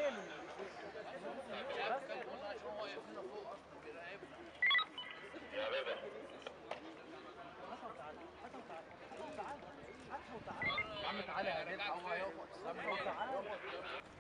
مش عارف كلمونا عشان هو واقف هنا فوق اصلا بيراقبنا. يا عم تعالى يا جدع، هو هيقف.